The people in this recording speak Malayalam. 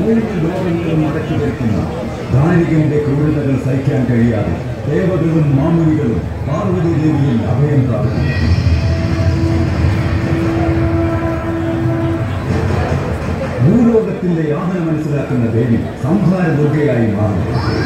മൂന്ന് ലോകങ്ങളും അടക്കി വയ്ക്കുന്ന ദാരികന്റെ ക്രൂരതകൾ സഹിക്കാൻ കഴിയാതെ ദേവകളും മാമുനികളും പാർവതി ദേവിയിൽ അഭയം പ്രാപിക്കുന്നു. ഭൂലോകത്തിന്റെ യാതന മനസ്സിലാക്കുന്ന ദേവി സംഹാര ദുർഗയായി മാറുന്നു.